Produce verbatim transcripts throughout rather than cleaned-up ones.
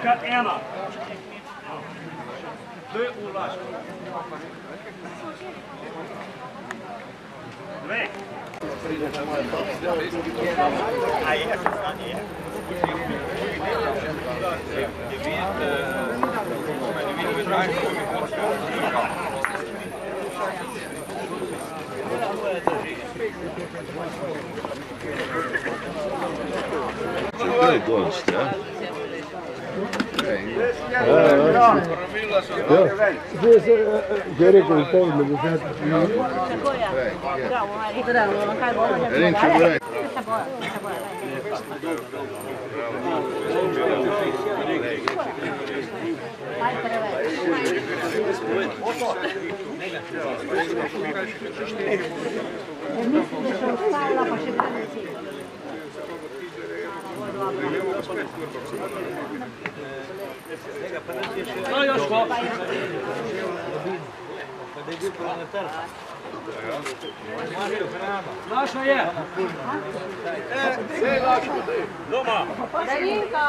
Laška ena. Dve u Laška. Dve. A je, stanje je. Kaj dost, ja? Že je rekel, da to ne bo znati. Tako je. Bravo, Mari. Bravo, kaj bo? Renči vraj. Aj preveč. Mislim, da se ostavila pa še danes. No, Joško. Laša je. Sej Laško, doma. Darinka.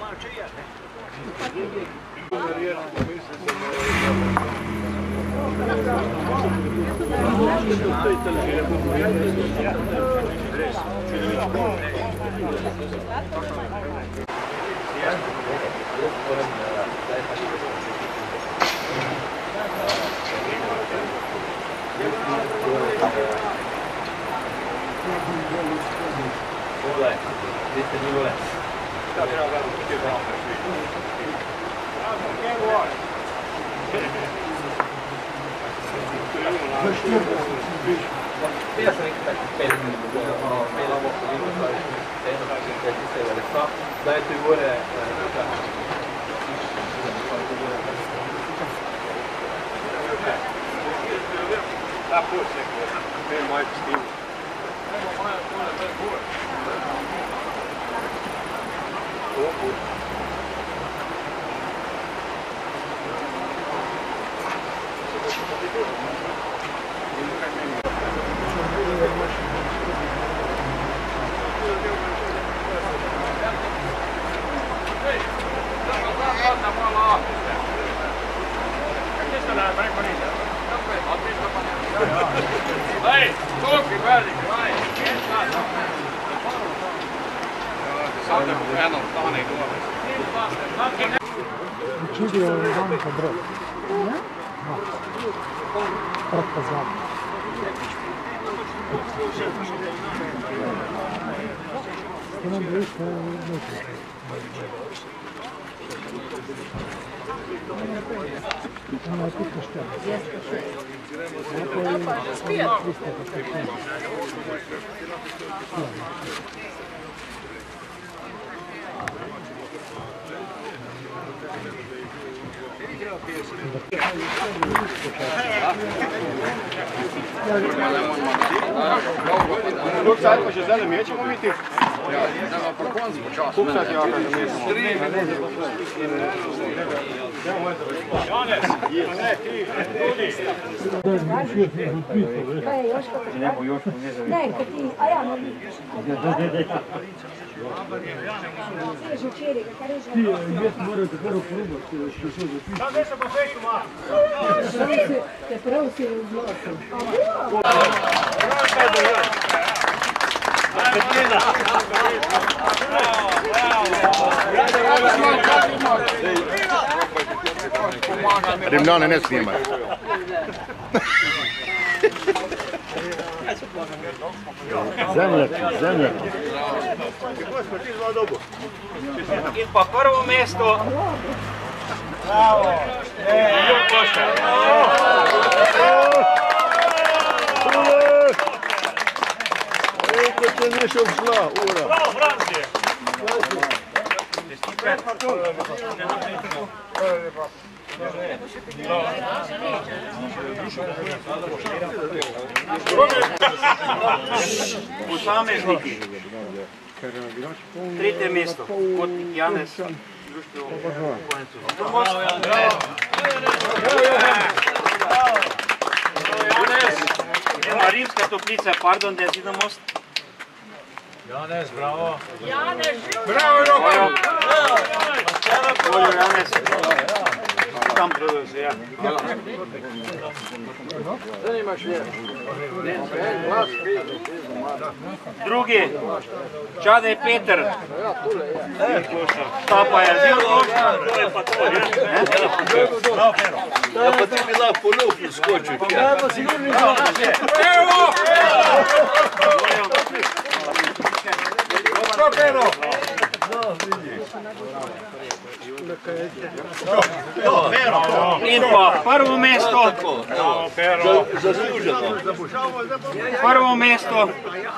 Vole, vidite ni vole. Šta treba gledati, ti je bravo svi. Bravo, gdje govor? Ja sam nekaj tako pet minut, pet ovo što vidim, jedno tako pet i sve vele sva, dajte i gore, da put neko, ne majte stivu. Evo moja pole, to je gore. Ovo put. Hej, toki velik, hej, sad da mu eno stane i gore. Čudi je vam pa broj. Kratka zvaka. Što nam bi išlo neće? Ona je pita šta? Jeste šest. Ako je spijat? Koliko sad pa še zdaj mi ćemo biti? Koliko sad ja kažem mi ćemo? Janez! Ne, ti, ljudi! Kaj je Joško? Ne, kad ti, a ja ne vidim. Stiže včeraj, kaj reže? Ti, jaz morate prvo probati, što so zapisati. Sad ne se po fejtu, ma! Te prav si razlosil. Rimljane ne snimaj. Zemljaki, zemljaki. In pa prvo mesto. Bravo. Ljub Košta. Eko te nešto obšla, ura. Bravo, Francije. Posamezniki. Tretje mesto. Kotnik Janez. Bravo, Janez. Ena Rimska Toplica, pardon, da je zidno most. Janez, bravo. Janez, bravo, Roko. Voljo Janez. Tam produzi, ja. Drugi, Čadej Peter. Ta pa je Jurkoš. To je pa to, je. Ja, pa ti bi lahko po lupi skočil. Evo! In pa prvo mesto, Zasluženo. prvo mesto,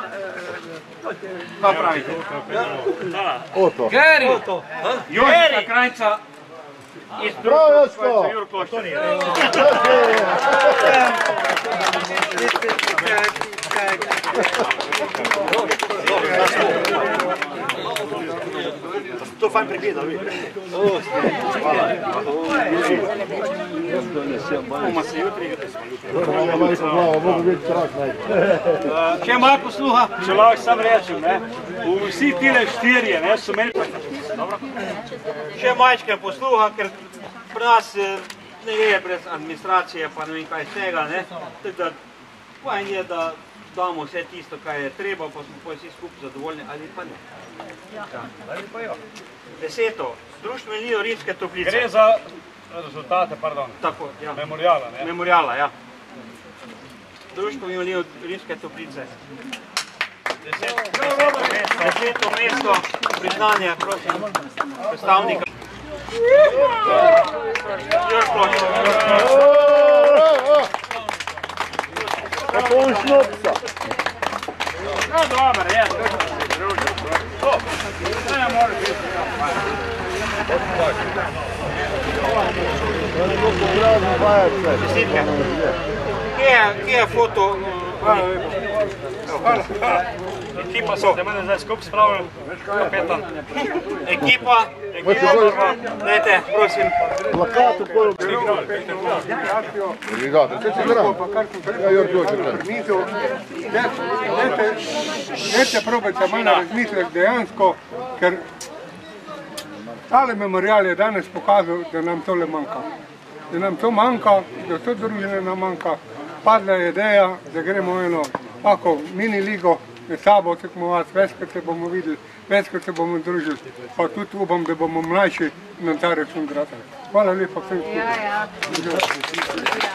kaj pravite? Oto. Jožika Krajca iz Jožko! Jurkoš. To fajn pregledal, vi. Bomo se jutri. Še malo posluha. Če lahko sam rečem, ne, vsi tile štirje, ne, so meni... Še majčke posluha, ker pri nas ne je brez administracije, pa ne vem kaj tega, ne. Tako da, fajn je, da damo vse tisto, kaj je treba, pa smo pa vsi skupaj zadovoljni, ali pa ne. Ali pa jo. Deseto, Društvo invalidov Rimske Toplice. Gre za rezultate, pardon, Tako, ja. memorijala, ne? Memorijala, ja. Društvo invalidov Rimske Toplice. Deseto mesto, priznanje, prosim, predstavnika. Jurkoš. Kako on šnopca? No, dober, je. Ne, mora biti. Desetke. Kje je foto? Ekipa so, da mene zdaj skupaj spravili, kapetan. Ekipa, dajte, prosim. Plakat u koju... Irigate, sve će gram. Ja još dođem. Dajte probajte malo razmisliti dejansko, ker tale memorial je danes pokazal, da nam tole manjka. Da nam to manjka, da to družine nam manjka. Padla je ideja, da gremo eno tako mini ligo med sabo tekmovati, večkrat se bomo videli, večkrat se bomo družili, pa tudi upam, da bomo mlajši na ta račun gradili. Hvala lepa vsem skupaj.